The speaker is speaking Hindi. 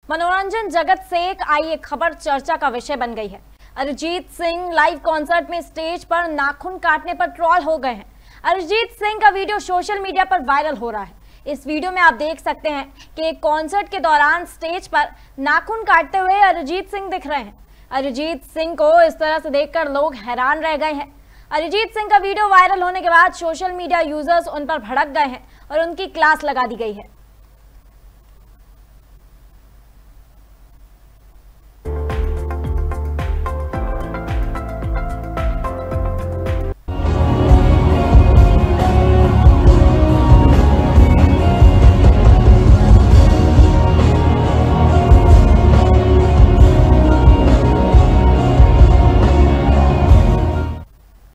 मनोरंजन जगत से आई एक खबर चर्चा का विषय बन गई है। अरिजीत सिंह लाइव कॉन्सर्ट में स्टेज पर नाखून काटने पर ट्रोल हो गए हैं। अरिजीत सिंह का वीडियो सोशल मीडिया पर वायरल हो रहा है। इस वीडियो में आप देख सकते हैं कि एक कॉन्सर्ट के दौरान स्टेज पर नाखून काटते हुए अरिजीत सिंह दिख रहे हैं। अरिजीत सिंह को इस तरह से देखकर लोग हैरान रह गए हैं। अरिजीत सिंह का वीडियो वायरल होने के बाद सोशल मीडिया यूजर्स उन पर भड़क गए हैं और उनकी क्लास लगा दी गई है।